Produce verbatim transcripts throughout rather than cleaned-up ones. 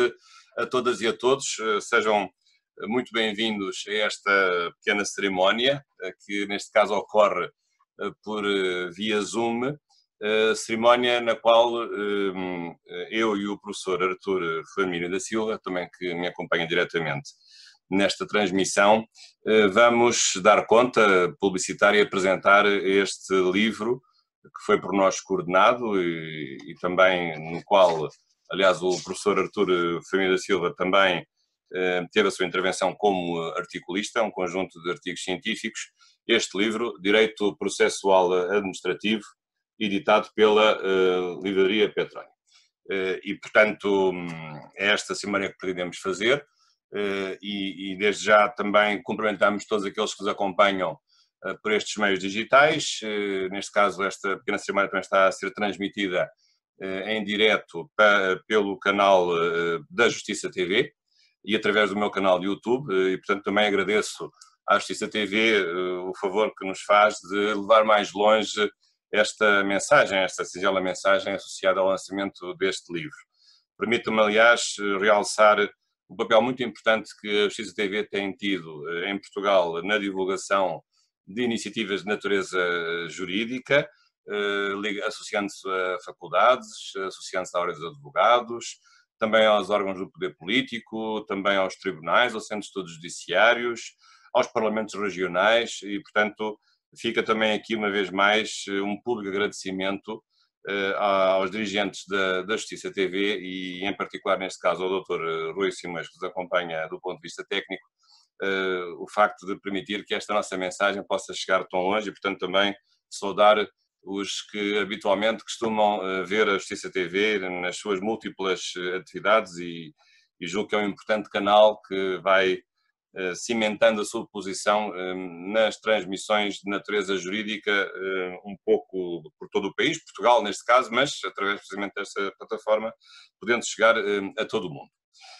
tarde a todas e a todos. Sejam muito bem-vindos a esta pequena cerimónia, que neste caso ocorre por via Zoom, cerimónia na qual eu e o professor Artur Flamínio da Silva, também que me acompanha diretamente nesta transmissão, vamos dar conta, publicitar e apresentar este livro que foi por nós coordenado e, e também no qual, aliás, o professor Artur Flamínio da Silva também eh, teve a sua intervenção como articulista, um conjunto de artigos científicos. Este livro, Direito Processual Administrativo, editado pela eh, Livraria Petrónio. Eh, e, portanto, é esta cerimónia que pretendemos fazer eh, e, e, desde já, também cumprimentamos todos aqueles que nos acompanham por estes meios digitais. Neste caso, esta pequena cerimónia também está a ser transmitida em direto pelo canal da Justiça T V e através do meu canal de YouTube, e portanto também agradeço à Justiça T V o favor que nos faz de levar mais longe esta mensagem, esta singela mensagem associada ao lançamento deste livro. Permita-me, aliás, realçar o papel muito importante que a Justiça T V tem tido em Portugal na divulgação de iniciativas de natureza jurídica, associando-se a faculdades, associando-se à ordem dos advogados, também aos órgãos do poder político, também aos tribunais, aos centros de estudos judiciários, aos parlamentos regionais e, portanto, fica também aqui, uma vez mais, um público agradecimento aos dirigentes da, da Justiça T V e, em particular, neste caso, ao doutor Rui Simões, que nos acompanha do ponto de vista técnico, Uh, o facto de permitir que esta nossa mensagem possa chegar tão longe e, portanto, também saudar os que habitualmente costumam uh, ver a Justiça T V nas suas múltiplas atividades e, e julgo que é um importante canal que vai uh, cimentando a sua posição uh, nas transmissões de natureza jurídica uh, um pouco por todo o país, Portugal neste caso, mas através precisamente desta plataforma, podendo chegar uh, a todo o mundo.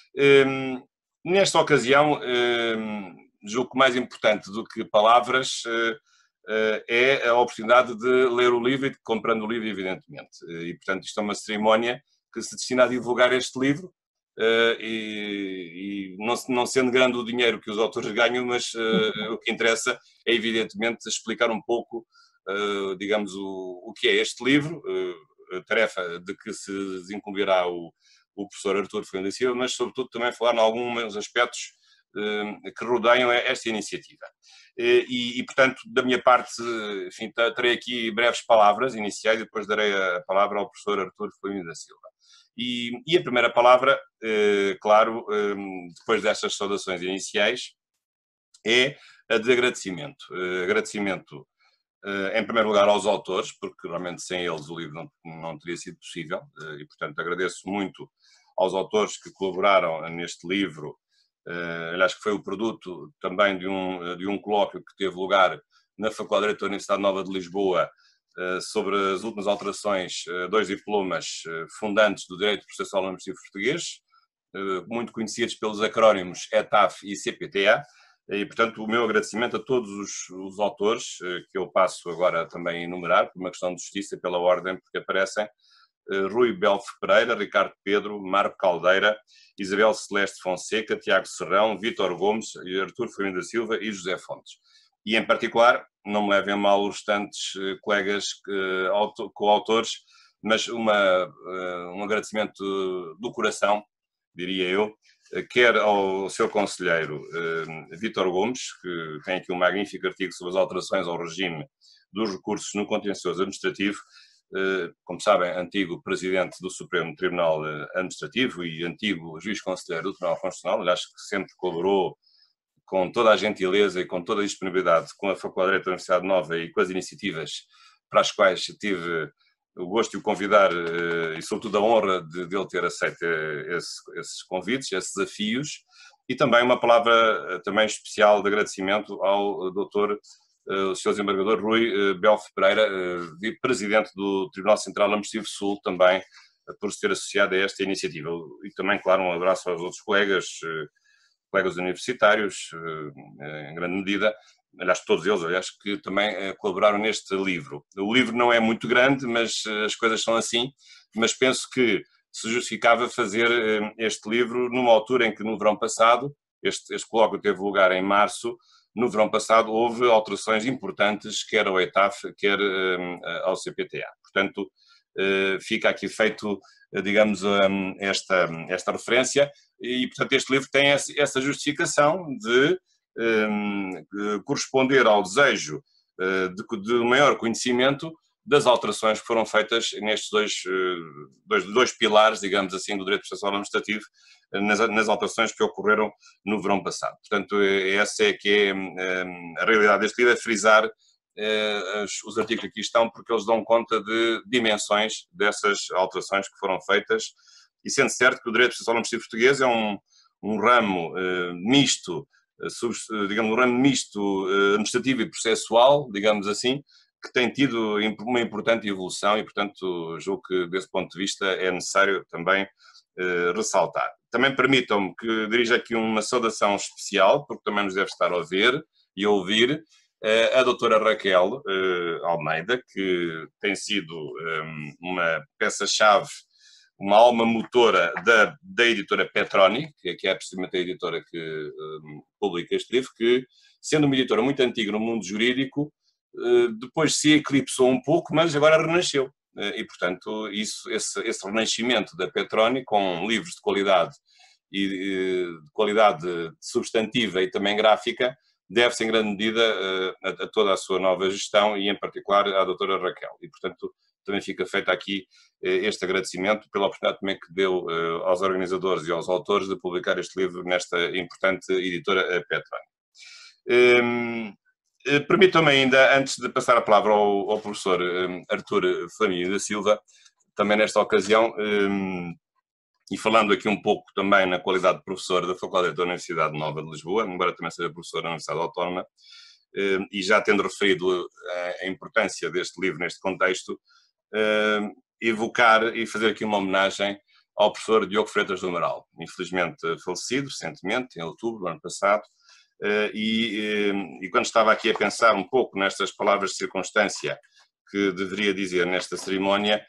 Um, Nesta ocasião, julgo que mais importante do que palavras é a oportunidade de ler o livro e de comprando o livro, evidentemente. E, portanto, isto é uma cerimónia que se destina a divulgar este livro e, e não, não sendo grande o dinheiro que os autores ganham, mas o que interessa é, evidentemente, explicar um pouco, digamos, o, o que é este livro, a tarefa de que se desincumbirá o o professor Artur Flamínio da Silva, mas sobretudo também falar em alguns aspectos eh, que rodeiam esta iniciativa. Eh, e, e, portanto, da minha parte, enfim, terei aqui breves palavras iniciais e depois darei a palavra ao professor Artur Flamínio da Silva. E, e a primeira palavra, eh, claro, eh, depois destas saudações iniciais, é a de agradecimento. Eh, agradecimento, eh, em primeiro lugar, aos autores, porque realmente sem eles o livro não, não teria sido possível, eh, e, portanto, agradeço muito aos autores que colaboraram neste livro, uh, aliás que foi o produto também de um, de um colóquio que teve lugar na Faculdade de Direito da Universidade Nova de Lisboa uh, sobre as últimas alterações, uh, dois diplomas uh, fundantes do Direito Processual Administrativo Português, uh, muito conhecidos pelos acrónimos E T A F e C P T A, e portanto o meu agradecimento a todos os, os autores, uh, que eu passo agora também a enumerar, por uma questão de justiça, pela ordem, porque aparecem: Rui Belfo Pereira, Ricardo Pedro, Marco Caldeira, Isabel Celeste Fonseca, Tiago Serrão, Vítor Gomes, Artur Flamínio da Silva e José Fontes. E, em particular, não me levem a mal os restantes colegas coautores, mas uma, um agradecimento do coração, diria eu, quer ao seu conselheiro Vítor Gomes, que tem aqui um magnífico artigo sobre as alterações ao regime dos recursos no contencioso administrativo, como sabem, antigo presidente do Supremo Tribunal Administrativo e antigo juiz conselheiro do Tribunal Constitucional, aliás, que sempre colaborou com toda a gentileza e com toda a disponibilidade com a Faculdade de Direito da Universidade Nova e com as iniciativas para as quais tive o gosto de o convidar e, sobretudo, a honra de, de ele ter aceito esse, esses convites, esses desafios, e também uma palavra também especial de agradecimento ao doutor o senhor desembargador Rui Belfo Pereira, presidente do Tribunal Central Administrativo Sul, também por se ter associado a esta iniciativa. E também, claro, um abraço aos outros colegas, colegas universitários, em grande medida, aliás, todos eles, aliás, que também colaboraram neste livro. O livro não é muito grande, mas as coisas são assim, mas penso que se justificava fazer este livro numa altura em que, no verão passado, este, este colóquio teve lugar em março, no verão passado houve alterações importantes, quer ao E T A F, quer um, ao C P T A. Portanto, uh, fica aqui feito, digamos, um, esta, esta referência e, portanto, este livro tem essa justificação de um, corresponder ao desejo uh, de, de maior conhecimento das alterações que foram feitas nestes dois, dois, dois pilares, digamos assim, do direito processual administrativo, nas, nas alterações que ocorreram no verão passado. Portanto, essa é que é a realidade deste livro, é frisar os artigos que aqui estão, porque eles dão conta de dimensões dessas alterações que foram feitas, e sendo certo que o direito processual administrativo português é um, um ramo misto, digamos, um ramo misto administrativo e processual, digamos assim, que tem tido uma importante evolução e, portanto, julgo que, desse ponto de vista, é necessário também eh, ressaltar. Também permitam-me que dirija aqui uma saudação especial, porque também nos deve estar a ver e a ouvir, eh, a doutora Raquel eh, Almeida, que tem sido eh, uma peça-chave, uma alma motora da, da editora Petroni, que, que é precisamente a editora que eh, publica este livro, que, sendo uma editora muito antiga no mundo jurídico, depois se eclipsou um pouco, mas agora renasceu. E, portanto, isso, esse, esse renascimento da Petroni, com livros de qualidade, e de qualidade substantiva e também gráfica, deve-se em grande medida a, a toda a sua nova gestão e, em particular, à doutora Raquel. E, portanto, também fica feito aqui este agradecimento pela oportunidade também que deu aos organizadores e aos autores de publicar este livro nesta importante editora Petroni. Um, Permitam-me ainda, antes de passar a palavra ao, ao professor um, Artur Flamínio da Silva, também nesta ocasião, um, e falando aqui um pouco também na qualidade de professor da Faculdade da Universidade Nova de Lisboa, embora também seja professor da Universidade Autónoma, um, e já tendo referido a, a importância deste livro neste contexto, um, evocar e fazer aqui uma homenagem ao professor Diogo Freitas do Amaral, infelizmente falecido recentemente, em outubro do ano passado. Uh, e, uh, e quando estava aqui a pensar um pouco nestas palavras de circunstância que deveria dizer nesta cerimónia,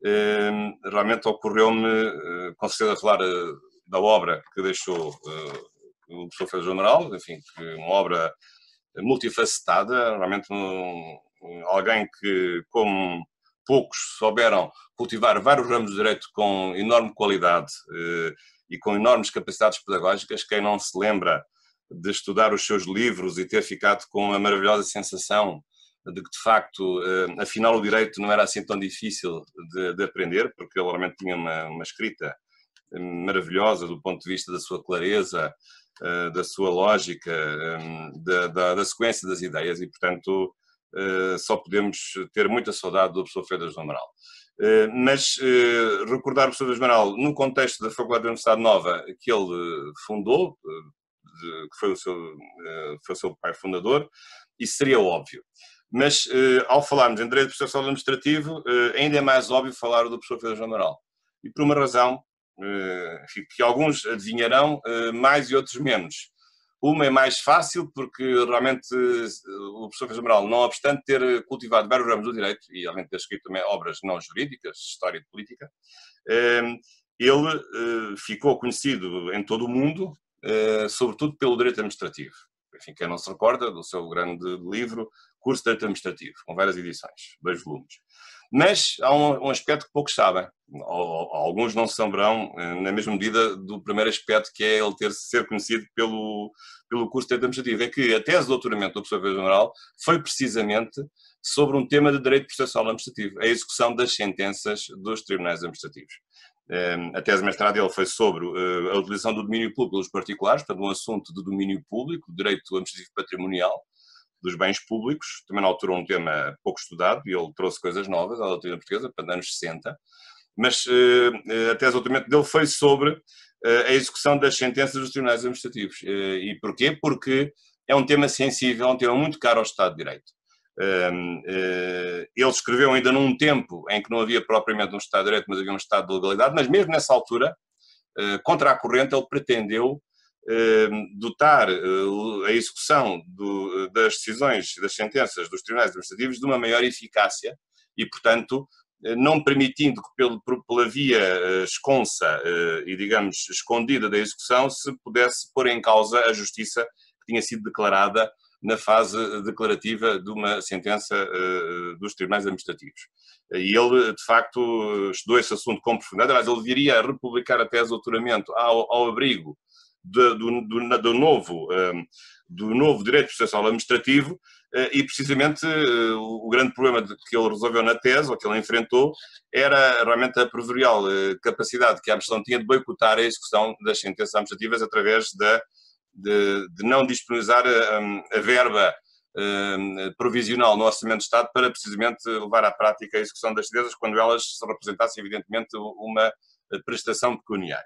uh, realmente ocorreu-me, uh, com certeza, falar uh, da obra que deixou uh, o professor Freitas do Amaral, enfim, que uma obra multifacetada, realmente um, um, alguém que, como poucos souberam cultivar vários ramos de direito com enorme qualidade uh, e com enormes capacidades pedagógicas. Quem não se lembra de estudar os seus livros e ter ficado com a maravilhosa sensação de que, de facto, afinal o direito não era assim tão difícil de, de aprender, porque ele realmente tinha uma, uma escrita maravilhosa do ponto de vista da sua clareza, da sua lógica, da, da, da sequência das ideias e, portanto, só podemos ter muita saudade do professor Freitas do Amaral. Mas recordar o professor Freitas do Amaral no contexto da Faculdade da Universidade Nova que ele fundou, que foi o, seu, foi o seu pai fundador, isso seria óbvio. Mas, ao falarmos em direito processual administrativo, ainda é mais óbvio falar do professor Freitas do Amaral. E por uma razão que alguns adivinharão, mais e outros menos. Uma é mais fácil, porque realmente o professor Freitas do Amaral, não obstante ter cultivado vários ramos do direito, e além de ter escrito também obras não jurídicas, história e política, ele ficou conhecido em todo o mundo, Uh, sobretudo pelo direito administrativo. Enfim, quem não se recorda do seu grande livro, Curso de Direito Administrativo, com várias edições, dois volumes. Mas há um, um aspecto que poucos sabem, ou, ou alguns não saberão, uh, na mesma medida do primeiro aspecto, que é ele ter ser conhecido pelo, pelo curso de Direito Administrativo, é que a tese de doutoramento do professor Freitas do Amaral foi precisamente sobre um tema de direito processual administrativo, a execução das sentenças dos tribunais administrativos. A tese de mestrado dele foi sobre a utilização do domínio público pelos particulares, portanto um assunto de domínio público, direito administrativo patrimonial dos bens públicos, também na altura um tema pouco estudado, e ele trouxe coisas novas à doutrina portuguesa, para anos sessenta, mas a tese de doutoramento dele foi sobre a execução das sentenças dos tribunais administrativos. E porquê? Porque é um tema sensível, é um tema muito caro ao Estado de Direito. Ele escreveu ainda num tempo em que não havia propriamente um Estado de Direito, mas havia um Estado de legalidade, mas mesmo nessa altura, contra a corrente, ele pretendeu dotar a execução do, das decisões, das sentenças dos tribunais administrativos de uma maior eficácia e, portanto, não permitindo que pelo, pela via esconsa e, digamos, escondida da execução se pudesse pôr em causa a justiça que tinha sido declarada na fase declarativa de uma sentença dos tribunais administrativos. E ele, de facto, estudou esse assunto com profundidade. Aliás, ele viria a republicar a tese de doutoramento ao, ao abrigo do, do, do, do, novo, do novo direito processual administrativo, e precisamente o grande problema que ele resolveu na tese, ou que ele enfrentou, era realmente a proverbial capacidade que a administração tinha de boicotar a execução das sentenças administrativas através da, de, de não disponibilizar a, a verba provisional no Orçamento de Estado para precisamente levar à prática a execução das sentenças quando elas representassem evidentemente uma prestação pecuniária.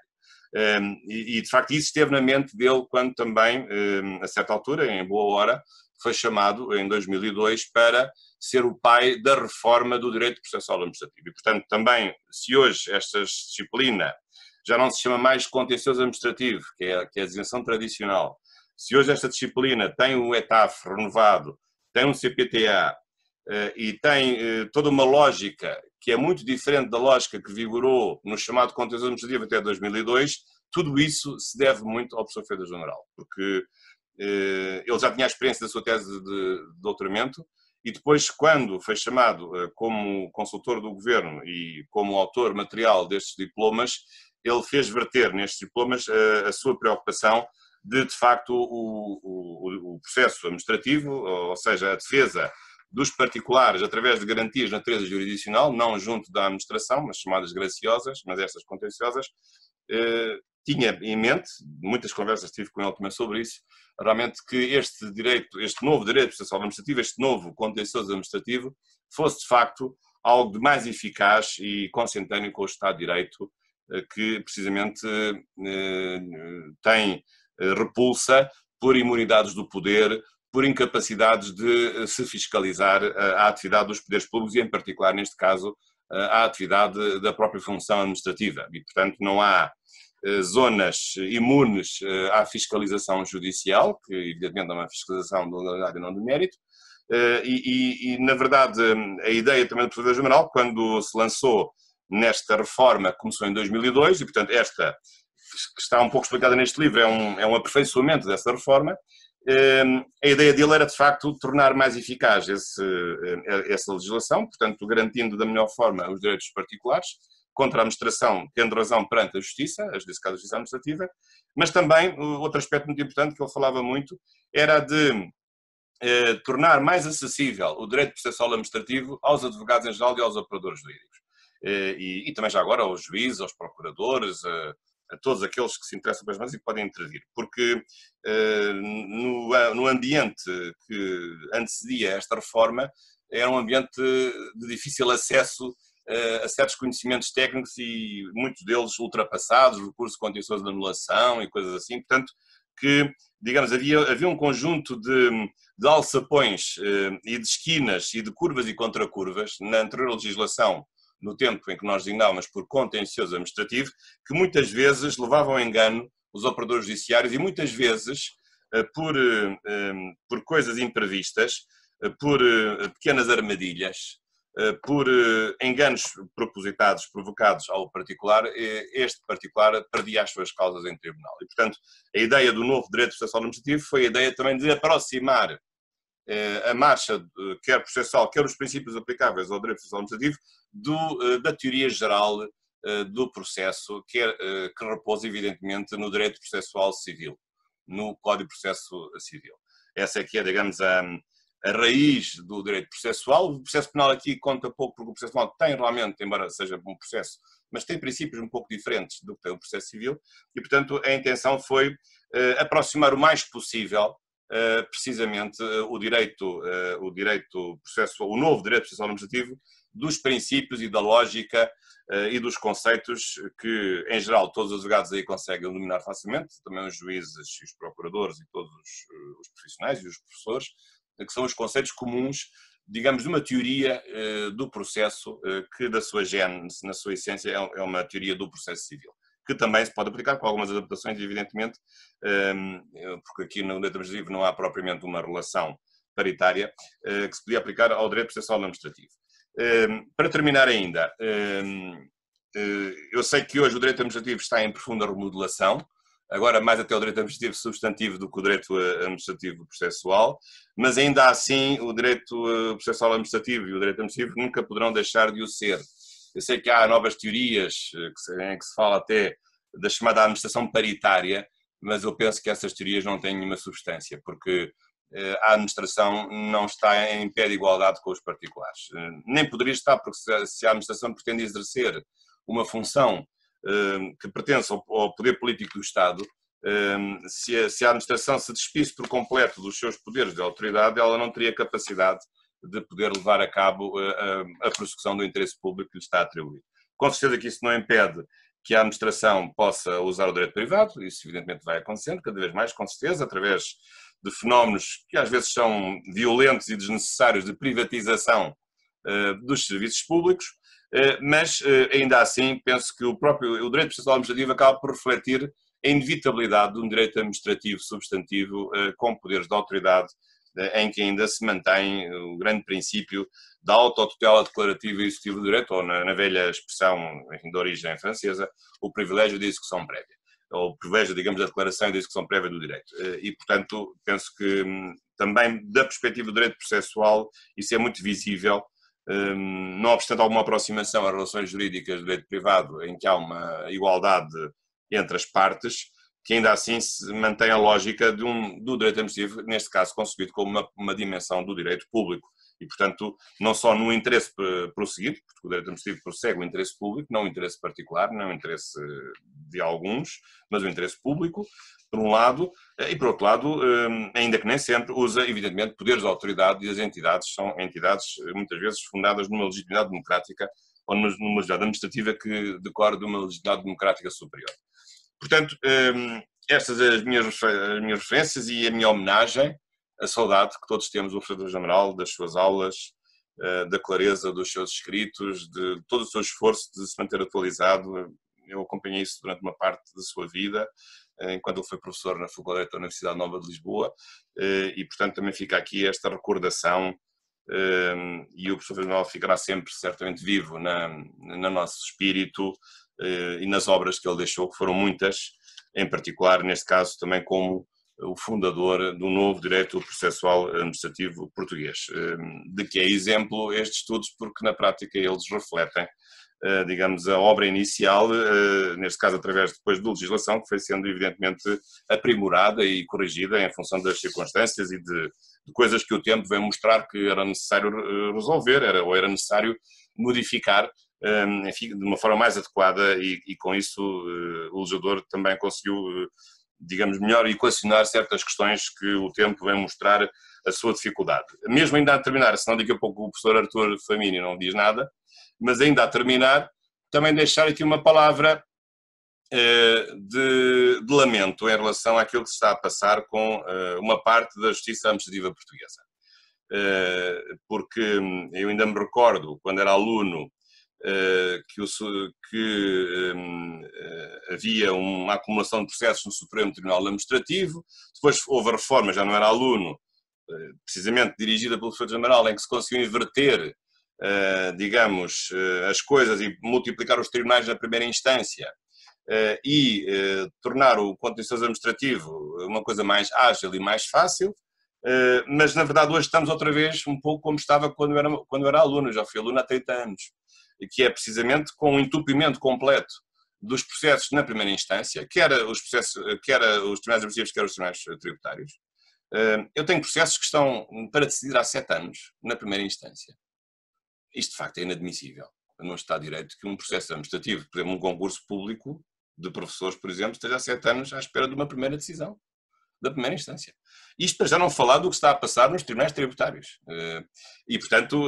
E de facto isso esteve na mente dele quando também, a certa altura, em boa hora, foi chamado em dois mil e dois para ser o pai da reforma do direito processual administrativo. E portanto também, se hoje esta disciplina já não se chama mais contencioso administrativo, que é, que é a designação tradicional, se hoje esta disciplina tem o E T A F renovado, tem um C P T A uh, e tem uh, toda uma lógica que é muito diferente da lógica que vigorou no chamado contencioso administrativo até dois mil e dois, tudo isso se deve muito ao professor Freitas do Amaral, porque uh, ele já tinha a experiência da sua tese de, de doutoramento e depois, quando foi chamado uh, como consultor do governo e como autor material destes diplomas, ele fez verter nestes diplomas uh, a sua preocupação de, de facto, o, o, o processo administrativo, ou seja, a defesa dos particulares através de garantias de natureza jurisdicional, não junto da administração, mas chamadas graciosas, mas estas contenciosas, eh, tinha em mente, muitas conversas tive com ele também sobre isso, realmente que este direito, este novo direito processual administrativo, este novo contencioso administrativo, fosse de facto algo de mais eficaz e consentâneo com o Estado de Direito, eh, que precisamente eh, tem repulsa por imunidades do poder, por incapacidades de se fiscalizar a atividade dos poderes públicos e, em particular, neste caso, a atividade da própria função administrativa. E, portanto, não há zonas imunes à fiscalização judicial, que, evidentemente, é uma fiscalização de legalidade e não de mérito. E, e, e, na verdade, a ideia também do professor Freitas do Amaral, quando se lançou nesta reforma, começou em dois mil e dois, e, portanto, esta que está um pouco explicada neste livro, é um, é um aperfeiçoamento dessa reforma. A ideia dele era, de facto, tornar mais eficaz esse, essa legislação, portanto, garantindo da melhor forma os direitos particulares, contra a administração, tendo razão perante a justiça, a justiça, a justiça administrativa, mas também, outro aspecto muito importante que ele falava muito, era de eh, tornar mais acessível o direito processual administrativo aos advogados em geral e aos operadores jurídicos. Eh, e, e também já agora aos juízes, aos procuradores, a, a todos aqueles que se interessam pelas mãos e podem intervir, porque eh, no, no ambiente que antecedia esta reforma era um ambiente de difícil acesso eh, a certos conhecimentos técnicos e muitos deles ultrapassados, recurso contencioso de anulação e coisas assim, portanto que, digamos, havia, havia um conjunto de, de alçapões eh, e de esquinas e de curvas e contracurvas na anterior legislação, no tempo em que nós designávamos por contencioso administrativo, que muitas vezes levavam ao engano os operadores judiciários e muitas vezes, por, por coisas imprevistas, por pequenas armadilhas, por enganos propositados, provocados ao particular, este particular perdia as suas causas em tribunal. E, portanto, a ideia do novo direito processual administrativo foi a ideia também de aproximar a marcha, quer processual, quer os princípios aplicáveis ao direito processual administrativo, do, da teoria geral do processo, que, é, que repousa, evidentemente, no direito processual civil, no Código de Processo Civil. Essa é que é, digamos, a, a raiz do direito processual. O processo penal aqui conta pouco, porque o processo penal tem realmente, embora seja um processo, mas tem princípios um pouco diferentes do que tem o processo civil, e, portanto, a intenção foi aproximar o mais possível Uh, precisamente uh, o direito, uh, o direito processual, o novo direito processual administrativo, dos princípios e da lógica uh, e dos conceitos que, em geral, todos os advogados aí conseguem dominar facilmente, também os juízes e os procuradores e todos os, uh, os profissionais e os professores, uh, que são os conceitos comuns, digamos, de uma teoria uh, do processo uh, que, da sua gênese, na sua essência, é, é uma teoria do processo civil, que também se pode aplicar com algumas adaptações, evidentemente, porque aqui no direito administrativo não há propriamente uma relação paritária, que se podia aplicar ao direito processual administrativo. Para terminar ainda, eu sei que hoje o direito administrativo está em profunda remodelação, agora mais até o direito administrativo substantivo do que o direito administrativo processual, mas ainda assim o direito processual administrativo e o direito administrativo nunca poderão deixar de o ser. Eu sei que há novas teorias em que se fala até da chamada administração paritária, mas eu penso que essas teorias não têm nenhuma substância, porque a administração não está em pé de igualdade com os particulares. Nem poderia estar, porque se a administração pretende exercer uma função que pertence ao poder político do Estado, se a administração se despisse por completo dos seus poderes de autoridade, ela não teria capacidade de poder levar a cabo a prossecução do interesse público que lhe está atribuído. Com certeza que isso não impede que a administração possa usar o direito privado, isso evidentemente vai acontecendo cada vez mais, com certeza, através de fenómenos que às vezes são violentos e desnecessários de privatização uh, dos serviços públicos, uh, mas uh, ainda assim penso que o próprio o direito processual administrativo acaba por refletir a inevitabilidade de um direito administrativo substantivo uh, com poderes de autoridade, uh, em que ainda se mantém o grande princípio da autotutela declarativa e executiva do direito, ou na, na velha expressão, enfim, de origem francesa, o privilégio de execução prévia, ou o privilégio, digamos, da declaração e da execução prévia do direito. E, portanto, penso que também, da perspectiva do direito processual, isso é muito visível, não obstante alguma aproximação às relações jurídicas do direito privado, em que há uma igualdade entre as partes, que ainda assim se mantém a lógica de um, do direito administrativo, neste caso concebido como uma, uma dimensão do direito público. E, portanto, não só no interesse prosseguido, porque o direito administrativo prossegue o interesse público, não o interesse particular, não o interesse de alguns, mas o interesse público, por um lado, e por outro lado, ainda que nem sempre, usa, evidentemente, poderes de autoridade, e as entidades são entidades, muitas vezes, fundadas numa legitimidade democrática ou numa legitimidade administrativa que decorre de uma legitimidade democrática superior. Portanto, estas são as minhas, as minhas referências e a minha homenagem, a saudade que todos temos do professor-geral, das suas aulas, da clareza dos seus escritos, de todo o seu esforço de se manter atualizado. Eu acompanhei isso durante uma parte da sua vida, enquanto ele foi professor na Faculdade da Universidade Nova de Lisboa, e, portanto, também fica aqui esta recordação, e o professor-geral ficará sempre, certamente, vivo na, no nosso espírito e nas obras que ele deixou, que foram muitas, em particular, neste caso, também como o fundador do novo direito processual administrativo português, de que é exemplo estes estudos, porque na prática eles refletem, digamos, a obra inicial, neste caso através depois de legislação, que foi sendo evidentemente aprimorada e corrigida em função das circunstâncias e de, de coisas que o tempo veio mostrar que era necessário resolver, era, ou era necessário modificar, enfim, de uma forma mais adequada, e, e com isso o legislador também conseguiu, digamos, melhor equacionar certas questões que o tempo vem mostrar a sua dificuldade. Mesmo ainda a terminar, senão daqui a pouco o professor Artur Famini não diz nada, mas ainda a terminar, também deixar aqui uma palavra eh, de, de lamento em relação àquilo que se está a passar com eh, uma parte da justiça administrativa portuguesa. Eh, porque eu ainda me recordo, quando era aluno, Uh, que, o, que um, uh, havia uma acumulação de processos no Supremo Tribunal Administrativo, depois houve a reforma, já não era aluno, uh, precisamente dirigida pelo professor-geral, em que se conseguiu inverter, uh, digamos, uh, as coisas e multiplicar os tribunais na primeira instância uh, e uh, tornar o contencioso administrativo uma coisa mais ágil e mais fácil. Uh, mas na verdade hoje estamos outra vez um pouco como estava quando eu era, quando eu era aluno, eu já fui aluno há trinta anos. Que é precisamente com o entupimento completo dos processos na primeira instância, quer os, processos, quer os tribunais administrativos, quer os tribunais tributários. Eu tenho processos que estão para decidir há sete anos, na primeira instância. Isto, de facto, é inadmissível. Não está direito que um processo administrativo, por exemplo, um concurso público de professores, por exemplo, esteja há sete anos à espera de uma primeira decisão, da primeira instância. Isto para já não falar do que está a passar nos tribunais tributários. E, portanto,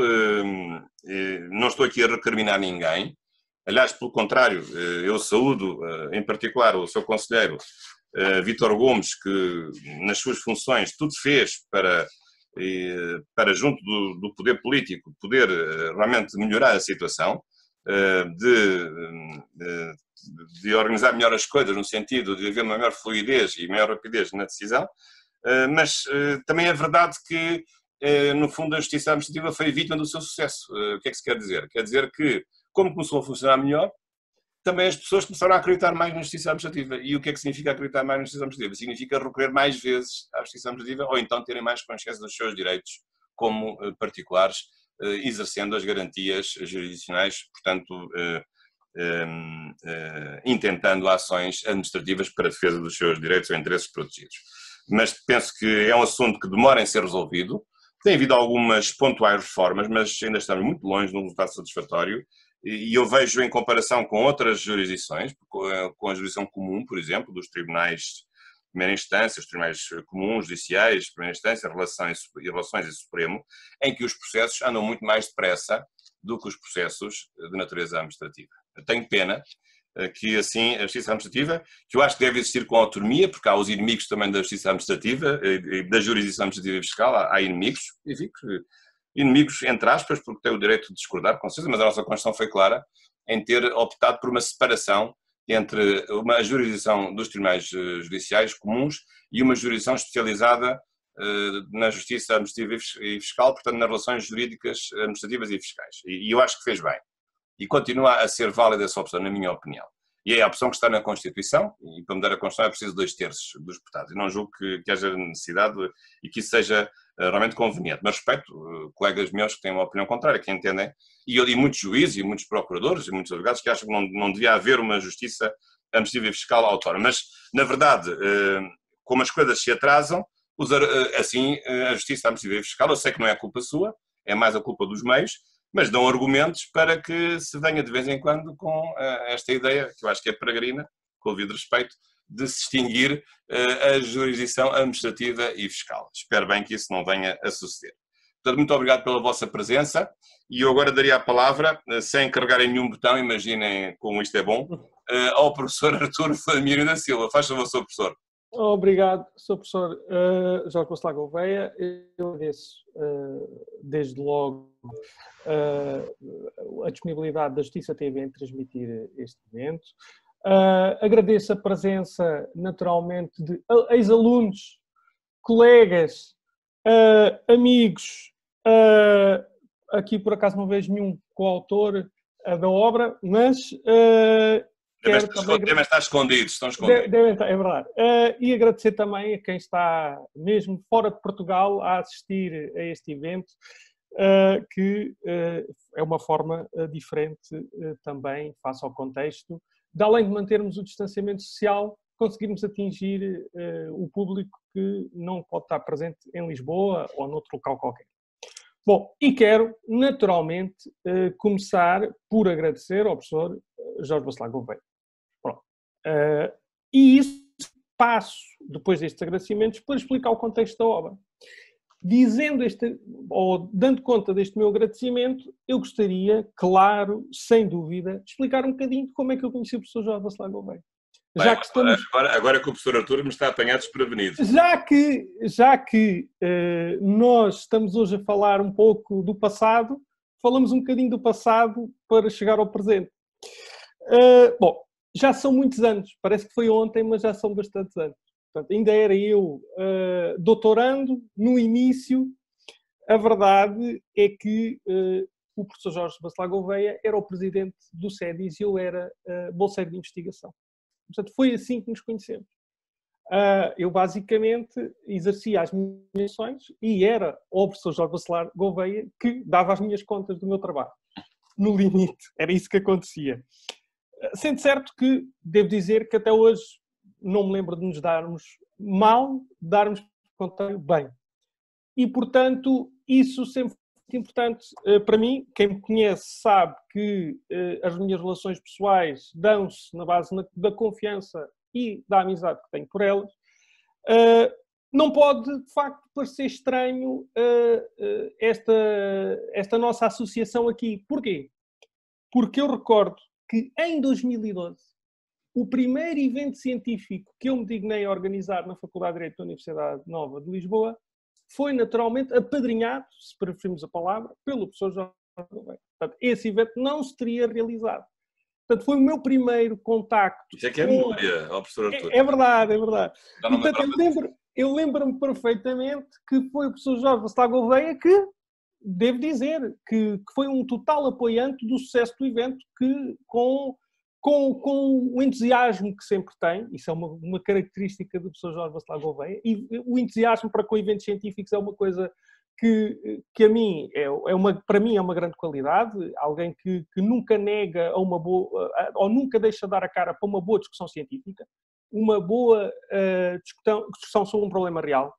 não estou aqui a recriminar ninguém. Aliás, pelo contrário, eu saúdo, em particular, o seu conselheiro, Vítor Gomes, que nas suas funções tudo fez para, para junto do, do poder político, poder realmente melhorar a situação, de, de, de organizar melhor as coisas, no sentido de haver uma maior fluidez e maior rapidez na decisão, mas também é verdade que no fundo, a justiça administrativa foi vítima do seu sucesso. O que é que se quer dizer? Quer dizer que, como começou a funcionar melhor, também as pessoas começaram a acreditar mais na justiça administrativa. E o que é que significa acreditar mais na justiça administrativa? Significa recorrer mais vezes à justiça administrativa ou então terem mais consciência dos seus direitos como particulares, exercendo as garantias jurisdicionais, portanto, intentando ações administrativas para a defesa dos seus direitos ou interesses protegidos. Mas penso que é um assunto que demora em ser resolvido. Tem havido algumas pontuais reformas, mas ainda estamos muito longe de um resultado satisfatório. E eu vejo, em comparação com outras jurisdições, com a jurisdição comum, por exemplo, dos tribunais de primeira instância, os tribunais comuns, judiciais, de primeira instância, relações e relações e Supremo, em que os processos andam muito mais depressa do que os processos de natureza administrativa. Eu tenho pena que, assim, a justiça administrativa, que eu acho que deve existir com autonomia, porque há os inimigos também da justiça administrativa, da jurisdição administrativa e fiscal, há inimigos, enfim, inimigos, entre aspas, porque têm o direito de discordar, com certeza, mas a nossa Constituição foi clara em ter optado por uma separação entre uma jurisdição dos tribunais judiciais comuns e uma jurisdição especializada na justiça administrativa e fiscal, portanto, nas relações jurídicas, administrativas e fiscais. E eu acho que fez bem. E continua a ser válida essa opção, na minha opinião. E é a opção que está na Constituição, e para mudar a Constituição é preciso dois terços dos deputados. E não julgo que, que haja necessidade e que isso seja realmente conveniente. Mas respeito uh, colegas meus que têm uma opinião contrária, que entendem, e, e muitos juízes, e muitos procuradores, e muitos advogados que acham que não, não devia haver uma justiça administrativa e fiscal autónoma. Mas, na verdade, uh, como as coisas se atrasam, usar, uh, assim, uh, a justiça administrativa e fiscal, eu sei que não é culpa sua, é mais a culpa dos meios, mas dão argumentos para que se venha de vez em quando com uh, esta ideia, que eu acho que é peregrina, com o devido respeito, de se extinguir uh, a jurisdição administrativa e fiscal. Espero bem que isso não venha a suceder. Portanto, muito obrigado pela vossa presença e eu agora daria a palavra, uh, sem carregarem nenhum botão, imaginem como isto é bom, uh, ao professor Artur Flamírio da Silva. Faz favor, senhor professor. Obrigado, senhor professor uh, Jorge Bacelar Gouveia. Eu agradeço uh, desde logo uh, a disponibilidade da Justiça T V em transmitir este evento. Uh, agradeço a presença, naturalmente, de ex-alunos, colegas, uh, amigos. Uh, aqui, por acaso, não vejo nenhum coautor uh, da obra, mas... Uh, Devem estar, também... devem estar escondidos, estão escondidos. Devem estar, é verdade. Uh, e agradecer também a quem está mesmo fora de Portugal a assistir a este evento, uh, que uh, é uma forma uh, diferente uh, também, face ao contexto, de além de mantermos o distanciamento social, conseguirmos atingir uh, o público que não pode estar presente em Lisboa ou noutro local qualquer. Bom, e quero, naturalmente, uh, começar por agradecer ao professor Jorge Bacelar Gouveia. Pronto. Uh, e isso passo, depois destes agradecimentos, para explicar o contexto da obra. Dizendo este, ou dando conta deste meu agradecimento, eu gostaria, claro, sem dúvida, de explicar um bocadinho de como é que eu conheci o professor Jorge Bacelar Gouveia. Já que estamos... agora, agora que o professor Artur me está a apanhar desprevenido. Já que, já que uh, nós estamos hoje a falar um pouco do passado, falamos um bocadinho do passado para chegar ao presente. Uh, bom, já são muitos anos, parece que foi ontem, mas já são bastantes anos. Portanto, ainda era eu uh, doutorando, no início. A verdade é que uh, o professor Jorge Bacelar Gouveia era o presidente do SEDIS e eu era uh, bolseiro de investigação. Portanto, foi assim que nos conhecemos. Uh, eu, basicamente, exercia as minhas funções e era o professor Jorge Bacelar Gouveia que dava as minhas contas do meu trabalho. No limite, era isso que acontecia. Sendo certo que, devo dizer que até hoje não me lembro de nos darmos mal, de darmos conta bem. E, portanto, isso sempre foi muito importante uh, para mim. Quem me conhece sabe que uh, as minhas relações pessoais dão-se na base na, da confiança e da amizade que tenho por elas. Uh, não pode, de facto, parecer estranho uh, uh, esta, esta nossa associação aqui. Porquê? Porque eu recordo que em dois mil e doze, o primeiro evento científico que eu me dignei a organizar na Faculdade de Direito da Universidade Nova de Lisboa foi naturalmente apadrinhado, se preferimos a palavra, pelo professor Jorge Gouveia. Portanto, esse evento não se teria realizado. Portanto, foi o meu primeiro contacto. Isso é que é com... memória, ó professor Artur. É, é verdade, é verdade. Portanto, eu lembro, eu lembro-me perfeitamente que foi o professor Jorge Bacelar Gouveia que, devo dizer, que, que foi um total apoiante do sucesso do evento, que com, com, com o entusiasmo que sempre tem, isso é uma, uma característica do professor Jorge Bacelar Gouveia, e o entusiasmo para com eventos científicos é uma coisa que, que a mim, é, é uma, para mim é uma grande qualidade, alguém que, que nunca nega a uma boa, ou nunca deixa dar a cara para uma boa discussão científica, uma boa uh, discussão, discussão sobre um problema real.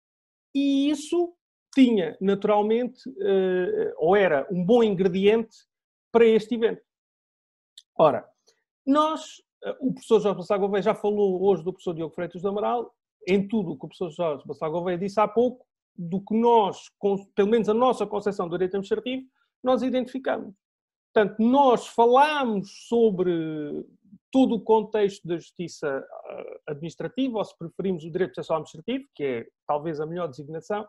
E isso tinha, naturalmente, uh, ou era um bom ingrediente para este evento. Ora, nós, uh, o professor Jorge Bacelar Gouveia já falou hoje do professor Diogo Freitas do Amaral, em tudo o que o professor Jorge Bacelar Gouveia disse há pouco, do que nós, pelo menos a nossa concepção do direito administrativo, nós identificamos. Portanto, nós falámos sobre todo o contexto da justiça administrativa, ou se preferimos o direito processual administrativo, que é talvez a melhor designação,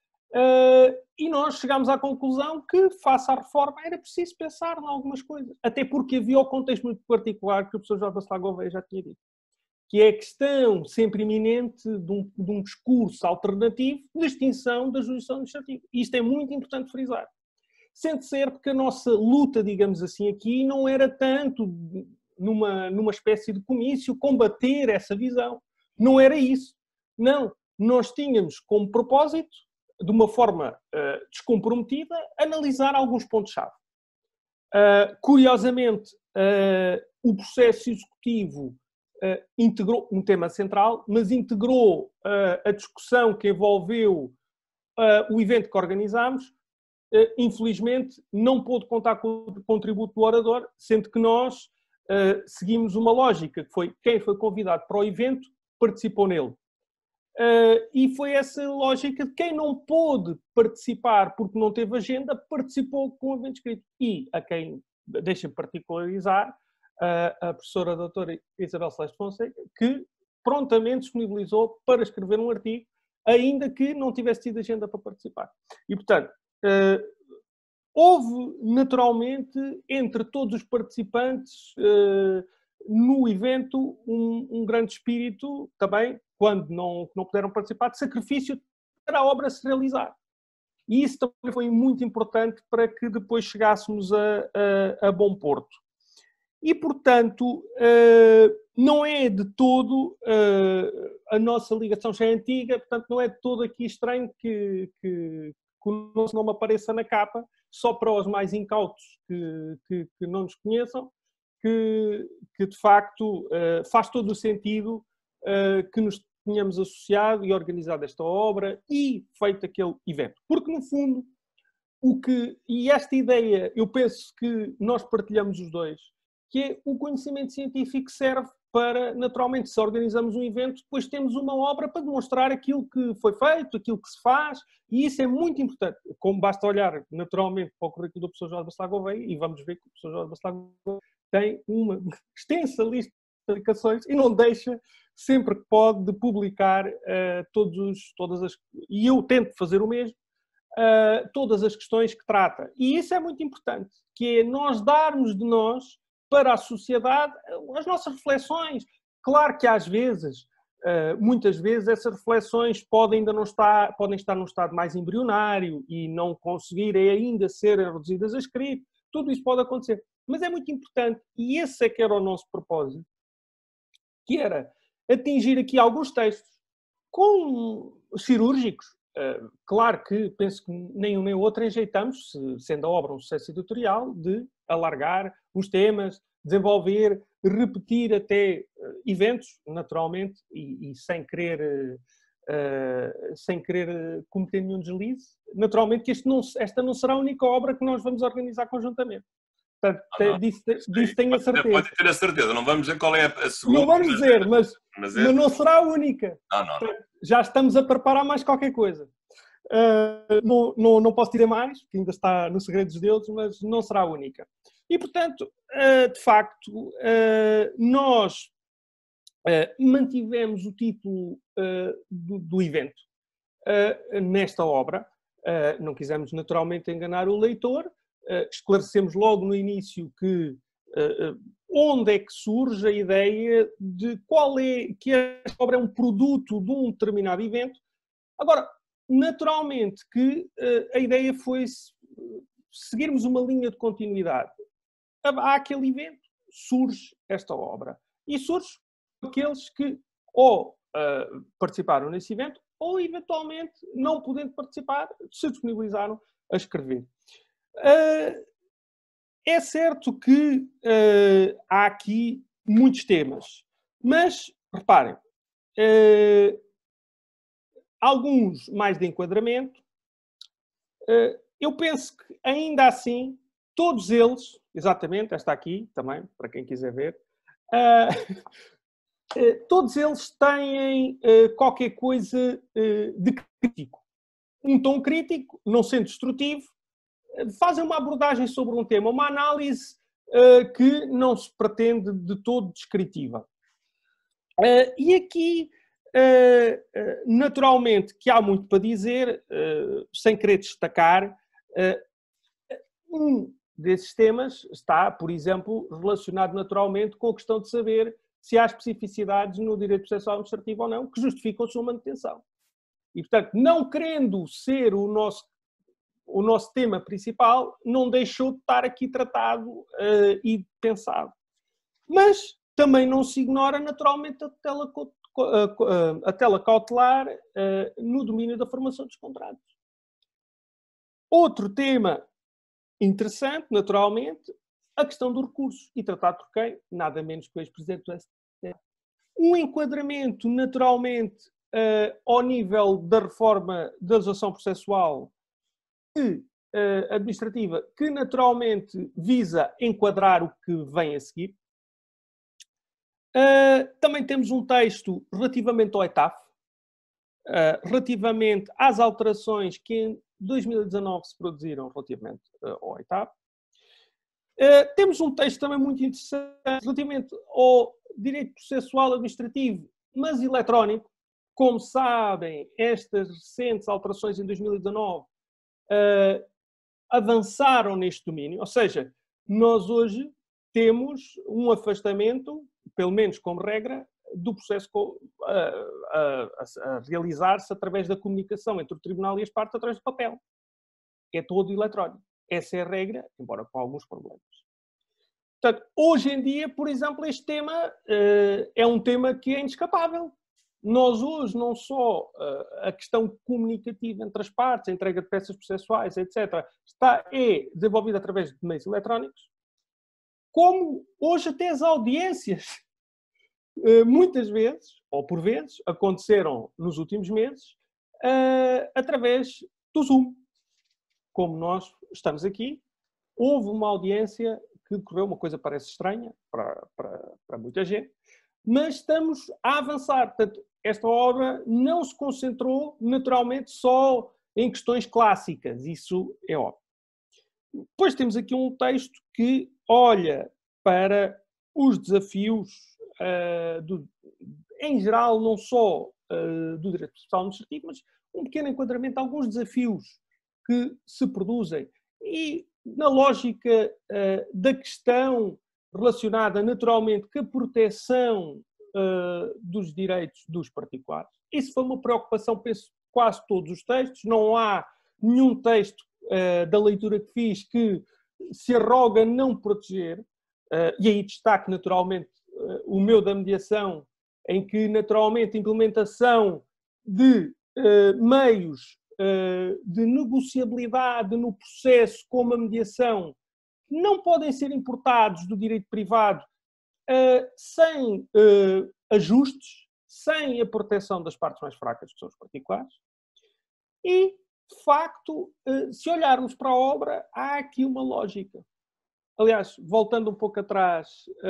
e nós chegámos à conclusão que, face à reforma, era preciso pensar em algumas coisas. Até porque havia o contexto muito particular que o professor Jorge Bacelar Gouveia já tinha dito, que é a questão sempre iminente de um, de um discurso alternativo de extinção da jurisdição administrativa. Isto é muito importante frisar. Sendo certo que a nossa luta, digamos assim, aqui não era tanto numa, numa espécie de comício combater essa visão. Não era isso. Não. Nós tínhamos como propósito, de uma forma uh, descomprometida, analisar alguns pontos-chave. Uh, curiosamente, uh, o processo executivo Uh, integrou um tema central, mas integrou uh, a discussão que envolveu uh, o evento que organizámos. Uh, infelizmente, não pôde contar com o contributo do orador, sendo que nós uh, seguimos uma lógica, que foi quem foi convidado para o evento participou nele. Uh, e foi essa lógica de quem não pôde participar porque não teve agenda, participou com o evento escrito. E a quem, deixem-me particularizar, a professora doutora Isabel Celeste Fonseca, que prontamente disponibilizou para escrever um artigo, ainda que não tivesse tido agenda para participar. E, portanto, houve naturalmente, entre todos os participantes no evento, um, um grande espírito também, quando não, não puderam participar, de sacrifício para a obra se realizar. E isso também foi muito importante para que depois chegássemos a, a, a bom porto. E, portanto, não é de todo, a nossa ligação já é antiga, portanto, não é de todo aqui estranho que, que, que o nosso nome apareça na capa, só para os mais incautos que, que, que não nos conheçam, que, que de facto faz todo o sentido que nos tenhamos associado e organizado esta obra e feito aquele evento. Porque, no fundo, o que, e esta ideia, eu penso que nós partilhamos os dois, que é o conhecimento científico serve para, naturalmente, se organizamos um evento, depois temos uma obra para demonstrar aquilo que foi feito, aquilo que se faz, e isso é muito importante. Como basta olhar, naturalmente, para o currículo do professor Jorge Bacelar Gouveia, e vamos ver que o professor Jorge Bacelar Gouveia tem uma extensa lista de publicações e não deixa, sempre que pode, de publicar uh, todos os, todas as... E eu tento fazer o mesmo, uh, todas as questões que trata. E isso é muito importante, que é nós darmos de nós para a sociedade as nossas reflexões. Claro que às vezes, muitas vezes, essas reflexões podem ainda não estar, podem estar num estado mais embrionário e não conseguirem ainda ser reduzidas a escrito. Tudo isso pode acontecer. Mas é muito importante, e esse é que era o nosso propósito, que era atingir aqui alguns textos com cirúrgicos. Claro que penso que nem um nem o outro enjeitamos, sendo a obra um sucesso editorial, de alargar os temas, desenvolver, repetir até eventos, naturalmente, e, e sem querer, uh, sem querer cometer nenhum deslize. Naturalmente que este não, esta não será a única obra que nós vamos organizar conjuntamente. Portanto, não, não. disso, disso tenho a certeza. Pode ter a certeza, não vamos dizer qual é a segunda. Não vamos dizer, mas, mas, é... mas não será a única. Não, não, não. Portanto, já estamos a preparar mais qualquer coisa. Uh, não, não, não posso dizer mais, que ainda está no segredo dos deuses, mas não será a única. E, portanto, uh, de facto, uh, nós uh, mantivemos o título uh, do, do evento uh, nesta obra. Uh, não quisemos naturalmente enganar o leitor. Uh, esclarecemos logo no início que uh, onde é que surge a ideia de qual é, que esta obra é um produto de um determinado evento. Agora, naturalmente que uh, a ideia foi seguirmos uma linha de continuidade. Há aquele evento, surge esta obra. E surge aqueles que ou uh, participaram nesse evento ou, eventualmente, não podendo participar, se disponibilizaram a escrever. Uh, é certo que uh, há aqui muitos temas, mas, reparem, uh, alguns mais de enquadramento. Uh, eu penso que, ainda assim, todos eles, exatamente, esta aqui também, para quem quiser ver, uh, uh, todos eles têm uh, qualquer coisa uh, de crítico. Um tom crítico, não sendo destrutivo, fazem uma abordagem sobre um tema, uma análise uh, que não se pretende de todo descritiva. Uh, e aqui, uh, uh, naturalmente, que há muito para dizer, uh, sem querer destacar, uh, um desses temas está, por exemplo, relacionado naturalmente com a questão de saber se há especificidades no direito processual administrativo ou não, que justificam a sua manutenção. E, portanto, não querendo ser o nosso o nosso tema principal, não deixou de estar aqui tratado uh, e pensado. Mas também não se ignora, naturalmente, a tela, uh, a tela cautelar uh, no domínio da formação dos contratos. Outro tema interessante, naturalmente, a questão do recurso. E tratado por quem? Nada menos que o ex-presidente do S T F. Um enquadramento, naturalmente, uh, ao nível da reforma da legislação processual Que, uh, administrativa, que naturalmente visa enquadrar o que vem a seguir. Uh, também temos um texto relativamente ao E T A F, uh, relativamente às alterações que em dois mil e dezanove se produziram relativamente uh, ao E T A F. Uh, temos um texto também muito interessante relativamente ao direito processual administrativo, mas eletrónico. Como sabem, estas recentes alterações em dois mil e dezanove Uh, avançaram neste domínio, ou seja, nós hoje temos um afastamento, pelo menos como regra, do processo uh, a, a, a realizar-se através da comunicação entre o Tribunal e as partes através do papel. É todo eletrónico. Essa é a regra, embora com alguns problemas. Portanto, hoje em dia, por exemplo, este tema uh, é um tema que é inescapável. Nós hoje, não só uh, a questão comunicativa entre as partes, a entrega de peças processuais, etcétera, está, é desenvolvida através de meios eletrónicos, como hoje até as audiências, uh, muitas vezes, ou por vezes, aconteceram nos últimos meses, uh, através do Zoom. Como nós estamos aqui, houve uma audiência que decorreu, uma coisa parece estranha para, para, para muita gente, mas estamos a avançar. Portanto, esta obra não se concentrou naturalmente só em questões clássicas, isso é óbvio. Depois temos aqui um texto que olha para os desafios, uh, do, em geral, não só uh, do direito processual administrativo, mas um pequeno enquadramento de alguns desafios que se produzem. E na lógica uh, da questão relacionada naturalmente com a proteção uh, dos direitos dos particulares. Isso foi uma preocupação, penso, quase todos os textos. Não há nenhum texto uh, da leitura que fiz que se arroga não proteger. Uh, e aí destaco naturalmente uh, o meu da mediação, em que naturalmente a implementação de uh, meios uh, de negociabilidade no processo como a mediação não podem ser importados do direito privado uh, sem uh, ajustes, sem a proteção das partes mais fracas, que são os particulares. E, de facto, uh, se olharmos para a obra, há aqui uma lógica. Aliás, voltando um pouco atrás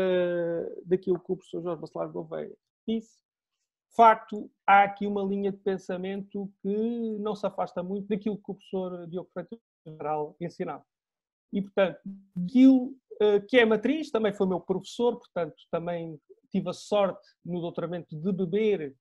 uh, daquilo que o professor Jorge Bacelar Gouveia disse, de facto, há aqui uma linha de pensamento que não se afasta muito daquilo que o professor Diogo Freitas Geral ensinava. E, portanto, Gil, que é matriz, também foi meu professor, portanto, também tive a sorte no doutoramento de beber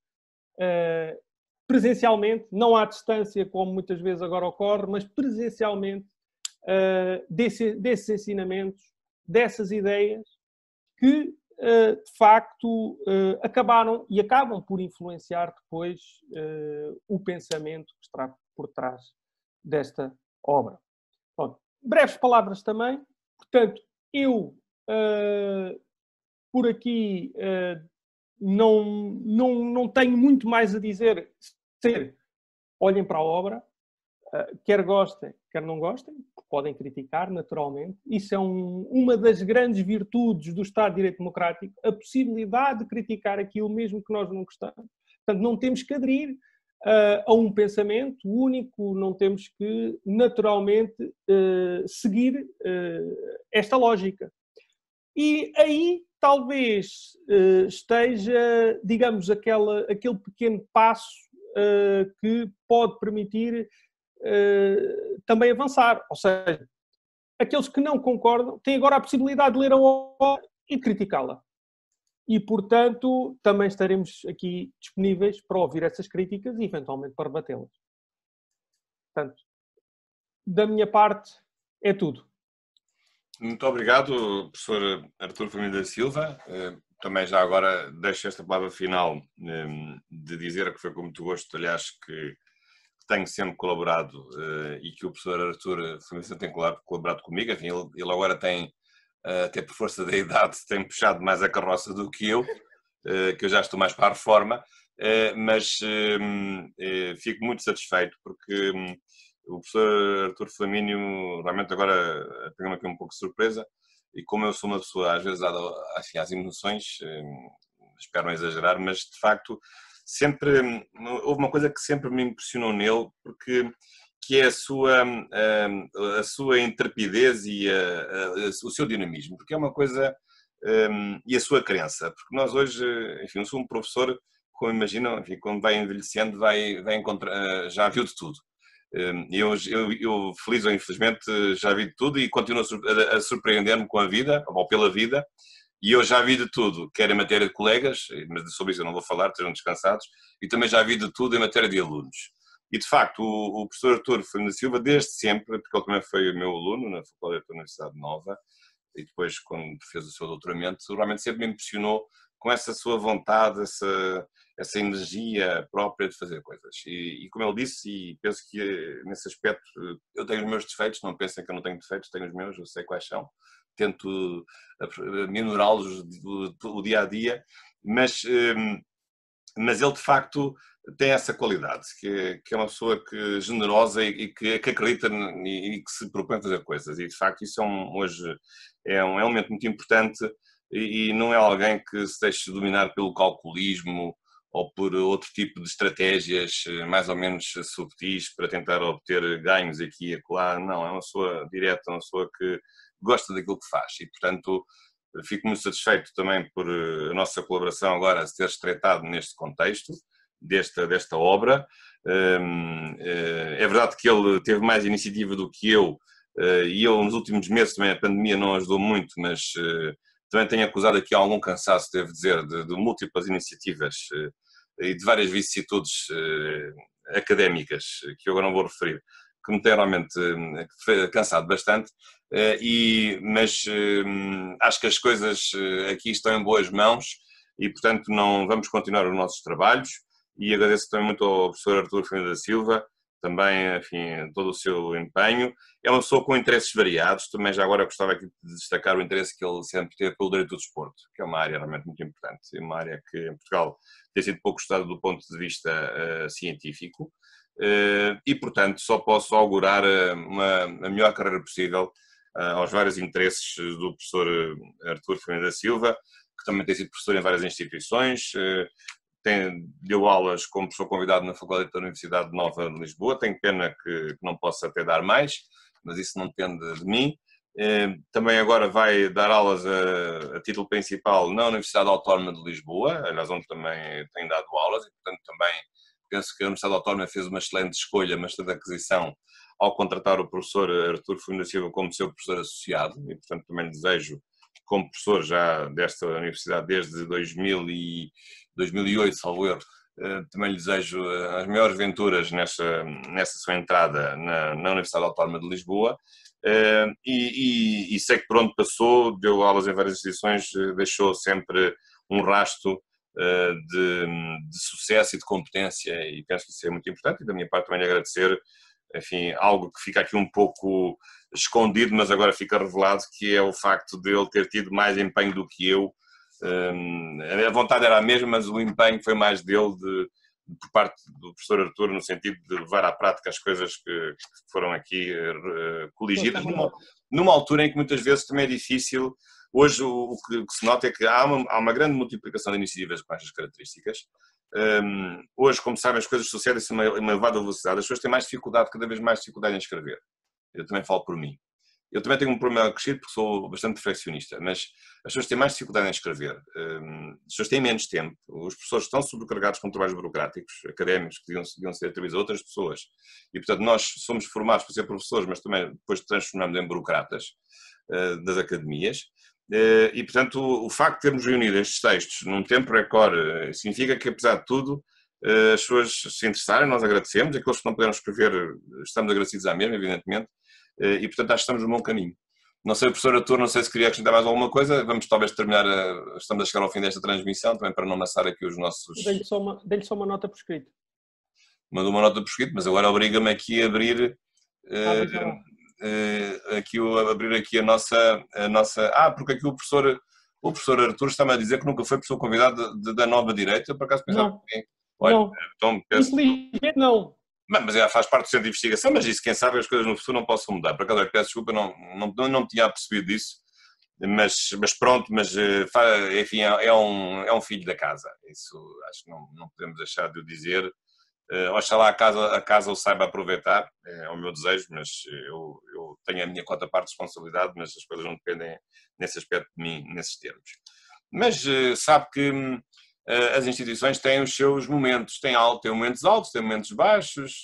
uh, presencialmente, não à distância, como muitas vezes agora ocorre, mas presencialmente, uh, desse, desses ensinamentos, dessas ideias, que, de facto, acabaram e acabam por influenciar depois o pensamento que está por trás desta obra. Pronto. Breves palavras também. Portanto, eu, por aqui, não, não, não tenho muito mais a dizer. Ser, olhem para a obra, quer gostem, quer não gostem, podem criticar, naturalmente. Isso é um, uma das grandes virtudes do Estado de Direito Democrático, a possibilidade de criticar aquilo mesmo que nós não gostamos. Portanto, não temos que aderir uh, a um pensamento único, não temos que, naturalmente, uh, seguir uh, esta lógica. E aí, talvez, uh, esteja, digamos, aquela, aquele pequeno passo uh, que pode permitir Uh, também avançar, ou seja, aqueles que não concordam têm agora a possibilidade de ler a obra e de criticá-la. E, portanto, também estaremos aqui disponíveis para ouvir essas críticas e, eventualmente, para rebatê-las. Portanto, da minha parte, é tudo. Muito obrigado, professor Artur Família da Silva. Também já agora deixo esta palavra final de dizer que foi com muito gosto, aliás, que tenho sempre colaborado uh, e que o professor Artur Família tem colaborado comigo. Enfim, ele, ele agora tem, uh, até por força da idade, tem puxado mais a carroça do que eu, uh, que eu já estou mais para a reforma, uh, mas uh, uh, fico muito satisfeito porque um, o professor Artur Flamínio realmente agora pegou-me aqui um pouco de surpresa e como eu sou uma pessoa às vezes assim, às emoções, uh, espero não exagerar, mas de facto sempre, houve uma coisa que sempre me impressionou nele, porque, que é a sua, a, a sua intrepidez e a, a, o seu dinamismo, porque é uma coisa, um, e a sua crença, porque nós hoje, enfim, eu sou um professor, como imaginam, enfim, quando vai envelhecendo, vai, vai encontrar, já viu de tudo. Eu, eu, eu, feliz ou infelizmente, já vi de tudo e continuo a, a surpreender-me com a vida, ou pela vida. E eu já vi de tudo, quer em matéria de colegas, mas sobre isso eu não vou falar, estejam descansados, e também já vi de tudo em matéria de alunos. E, de facto, o, o professor Artur Família da Silva, desde sempre, porque ele também foi meu aluno na Faculdade da Universidade Nova, e depois, quando fez o seu doutoramento, realmente sempre me impressionou com essa sua vontade, essa, essa energia própria de fazer coisas. E, e, como ele disse, e penso que nesse aspecto, eu tenho os meus defeitos, não pensem que eu não tenho defeitos, tenho os meus, eu sei quais são. Tento minorá-los o dia a dia, mas, mas ele de facto tem essa qualidade, que, que é uma pessoa que, generosa e que, que acredita e que se propõe a fazer coisas. E de facto isso é um, hoje é um elemento muito importante e, e não é alguém que se deixe dominar pelo calculismo ou por outro tipo de estratégias mais ou menos subtis para tentar obter ganhos aqui e acolá. Não, é uma pessoa direta, uma pessoa que gosta daquilo que faz e, portanto, fico muito satisfeito também por a nossa colaboração agora se ter estreitado neste contexto desta, desta obra. É verdade que ele teve mais iniciativa do que eu e eu nos últimos meses também a pandemia não ajudou muito, mas também tenho acusado aqui algum cansaço, devo dizer, de, de múltiplas iniciativas e de várias vicissitudes académicas que eu agora não vou referir, que me tem realmente cansado bastante, e, mas acho que as coisas aqui estão em boas mãos e, portanto, não vamos continuar os nossos trabalhos e agradeço também muito ao professor Artur Família da Silva, também, enfim, todo o seu empenho. É uma pessoa com interesses variados, também já agora gostava aqui de destacar o interesse que ele sempre teve pelo direito do desporto, que é uma área realmente muito importante, é uma área que em Portugal tem sido pouco estudada do ponto de vista uh, científico. Uh, e, portanto, só posso augurar uma, a melhor carreira possível uh, aos vários interesses do professor Artur Família da Silva, que também tem sido professor em várias instituições, uh, tem, deu aulas como professor convidado na Faculdade da Universidade Nova de Lisboa. Tenho pena que, que não possa até dar mais, mas isso não depende de mim. Uh, também agora vai dar aulas a, a título principal na Universidade Autónoma de Lisboa, aliás, onde também tem dado aulas e, portanto, também penso que a Universidade Autónoma fez uma excelente escolha, uma excelente aquisição ao contratar o professor Artur Família da Silva como seu professor associado e, portanto, também lhe desejo, como professor já desta universidade desde dois mil e oito, salvo erro, também lhe desejo as maiores venturas nessa, nessa sua entrada na, na Universidade Autónoma de Lisboa Uh, e, e, e sei que por onde passou, deu aulas em várias instituições, deixou sempre um rasto uh, de, de sucesso e de competência, e penso que isso é muito importante, e da minha parte também lhe agradecer, enfim, algo que fica aqui um pouco escondido, mas agora fica revelado, que é o facto de ele ter tido mais empenho do que eu. Um, a vontade era a mesma, mas o empenho foi mais dele, de, por parte do professor Artur, no sentido de levar à prática as coisas que, que foram aqui uh, coligidas, numa, numa altura em que muitas vezes também é difícil. Hoje o, o, que, o que se nota é que há uma, há uma grande multiplicação de iniciativas com estas características. Um, hoje, como sabem, as coisas sucedem-se a uma, uma elevada velocidade, as pessoas têm mais dificuldade, cada vez mais dificuldade em escrever. Eu também falo por mim. Eu também tenho um problema crescido porque sou bastante perfeccionista, mas as pessoas têm mais dificuldade em escrever, as pessoas têm menos tempo, os professores estão sobrecarregados com trabalhos burocráticos, académicos, que deviam, deviam ser atribuídos a outras pessoas. E, portanto, nós somos formados para ser professores, mas também depois transformamos em burocratas uh, das academias. Uh, e, portanto, o, o facto de termos reunido estes textos num tempo recorde uh, significa que, apesar de tudo, uh, as pessoas se interessarem, nós agradecemos, aqueles que não puderam escrever, estamos agradecidos à mesma, evidentemente. E, portanto, acho que estamos no bom caminho. Não sei, professor Artur, não sei se queria acrescentar mais alguma coisa. Vamos talvez terminar, a, estamos a chegar ao fim desta transmissão, também para não amassar aqui os nossos... Dei-lhe só uma, dei-lhe só uma nota por escrito. Mandou uma nota por escrito, mas agora obriga-me aqui a abrir... Ah, uh, uh, aqui, a abrir aqui a nossa, a nossa... Ah, porque aqui o professor, o professor Artur está-me a dizer que nunca foi professor convidado de, de, da Nova Direita, por acaso pensava não, que... Olha, não. Então, peço... Infelizmente não. Mas já faz parte do centro de investigação, mas isso, quem sabe, as coisas no futuro não possam mudar. Por acaso, eu peço desculpa, não, não, não, não tinha percebido disso, mas, mas pronto, mas enfim, é um, é um filho da casa. Isso acho que não, não podemos deixar de o dizer. Uh, oxalá a casa, a casa o saiba aproveitar, é o meu desejo, mas eu, eu tenho a minha cota parte de responsabilidade, mas as coisas não dependem nesse aspecto de mim, nesses termos. Mas uh, sabe que as instituições têm os seus momentos, têm, alto, têm momentos altos, têm momentos baixos,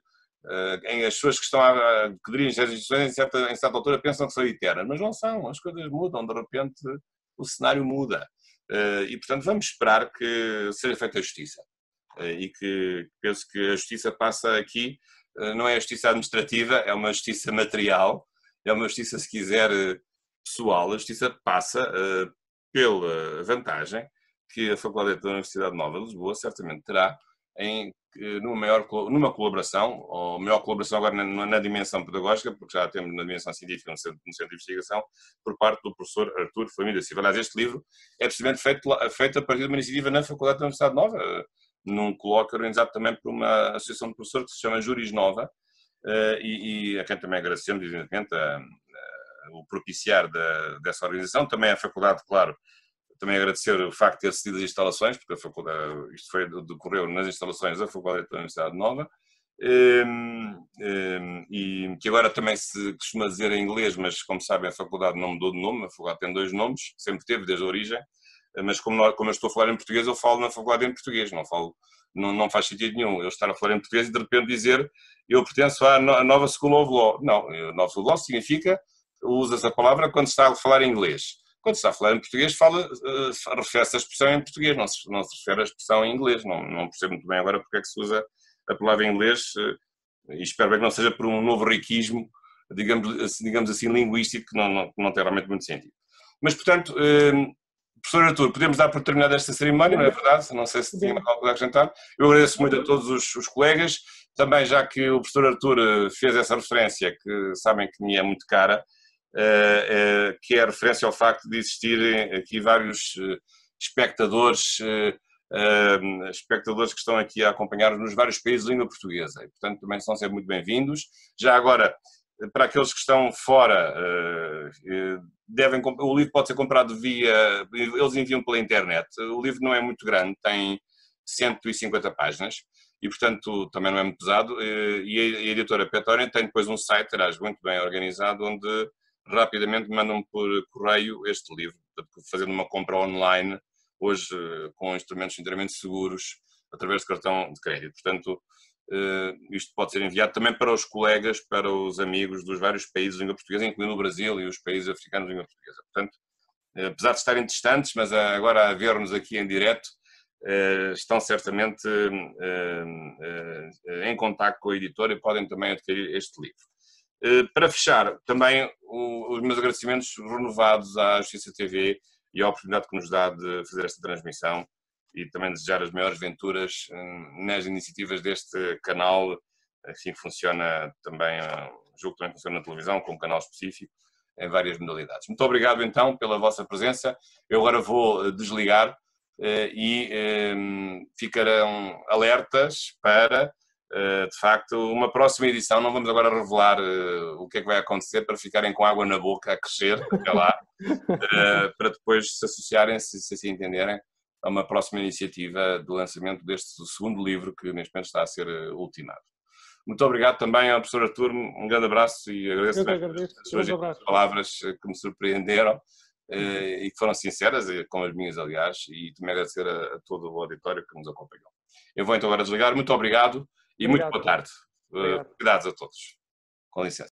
em as pessoas que estão a, que dirigem as instituições em certa, em certa altura pensam que são eternas, mas não são, as coisas mudam, de repente o cenário muda e portanto vamos esperar que seja feita a justiça e que penso que a justiça passa aqui, não é a justiça administrativa, é uma justiça material, é uma justiça, se quiser, pessoal. A justiça passa pela vantagem que a Faculdade da Universidade Nova de Lisboa certamente terá em numa, maior, numa colaboração, ou maior colaboração agora na, na dimensão pedagógica, porque já temos na dimensão científica no centro, no centro de investigação, por parte do professor Artur Família Silva. Aliás, este livro é precisamente feito, feito a partir de uma iniciativa na Faculdade da Universidade Nova, num colóquio organizado também por uma associação de professores que se chama Juris Nova, e, e a quem também agradecemos, evidentemente, a, a, o propiciar da, dessa organização. Também a Faculdade, claro, também agradecer o facto de ter cedido as instalações, porque a faculdade, isto foi, decorreu nas instalações da Faculdade da Universidade Nova, e, e que agora também se costuma dizer em inglês, mas como sabem a faculdade não mudou de nome, a faculdade tem dois nomes, sempre teve desde a origem, mas como, nós, como eu estou a falar em português, eu falo na faculdade em português, não, falo, não, não faz sentido nenhum eu estar a falar em português e de repente dizer eu pertenço à nova School of Law. Não, a nova School of Law significa, usa-se a palavra quando se está a falar em inglês. Quando se está a falar em português, fala, uh, refere-se a expressão em português, não se, não se refere à expressão em inglês. Não, não percebo muito bem agora porque é que se usa a palavra em inglês, uh, e espero bem que não seja por um novo riquismo, digamos, digamos assim, linguístico, que não, não, não tem realmente muito sentido. Mas, portanto, uh, professor Artur, podemos dar por terminada esta cerimónia, não é verdade? Não sei se tinha mais algo a acrescentar. Eu agradeço muito a todos os, os colegas, também já que o professor Artur fez essa referência, que sabem que me é muito cara, Uh, uh, que é a referência ao facto de existirem aqui vários uh, espectadores, uh, uh, espectadores que estão aqui a acompanhar-nos nos vários países de língua portuguesa, e portanto também são sempre muito bem-vindos. Já agora, para aqueles que estão fora, uh, devem, o livro pode ser comprado via, eles enviam pela internet, o livro não é muito grande, tem cento e cinquenta páginas, e portanto também não é muito pesado, e a editora Petória tem depois um site, aliás, muito bem organizado, onde rapidamente mandam por correio este livro, fazendo uma compra online, hoje com instrumentos inteiramente seguros, através de cartão de crédito. Portanto, isto pode ser enviado também para os colegas, para os amigos dos vários países de língua portuguesa, incluindo o Brasil e os países africanos de língua portuguesa. Portanto, apesar de estarem distantes, mas agora a ver-nos aqui em direto, estão certamente em contacto com a editora e podem também adquirir este livro. Para fechar, também os meus agradecimentos renovados à Justiça T V e à oportunidade que nos dá de fazer esta transmissão e também desejar as maiores venturas nas iniciativas deste canal, assim funciona também, julgo que também funciona na televisão, com um canal específico, em várias modalidades. Muito obrigado então pela vossa presença. Eu agora vou desligar e ficarão alertas para, de facto, uma próxima edição. Não vamos agora revelar o que é que vai acontecer para ficarem com água na boca a crescer até lá, para depois se associarem, se, se assim entenderem, a uma próxima iniciativa de lançamento deste segundo livro que neste momento está a ser ultimado. Muito obrigado também ao professor Artur, um grande abraço e agradeço, agradeço. as suas palavras que me surpreenderam e que foram sinceras, como as minhas aliás, e também agradecer a, a todo o auditório que nos acompanhou. Eu vou então agora desligar, muito obrigado e obrigado. Muito boa tarde. Obrigado. Cuidados a todos. Com licença.